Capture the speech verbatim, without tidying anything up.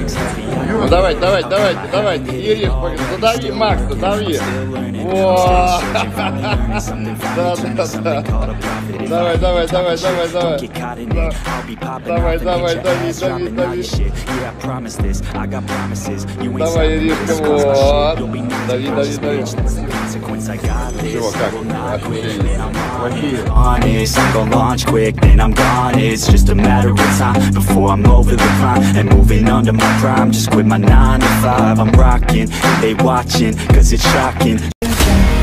Ну давай, давай, давайте, давайте, Ириш, задави, Макс, задави. Во! Да, да, да. Давай, давай, давай, давай, давай. Давай, давай, дави, дави, дави. Давай, Иришка, вот. Дави, дави, дави. Чего, как? Honest, I'm gonna launch quick, then I'm gone. It's just a matter of time before I'm over the prime and moving under my prime. Just quit my nine to five. I'm rocking, they watching, cause it's shocking.